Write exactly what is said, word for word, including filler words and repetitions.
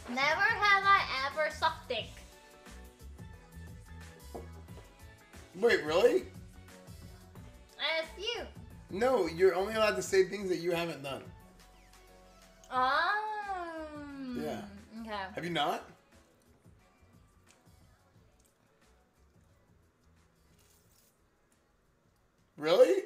Never have I ever sucked dick. Wait, really? As you. No, you're only allowed to say things that you haven't done. Um. Yeah. Okay. Have you not? Really?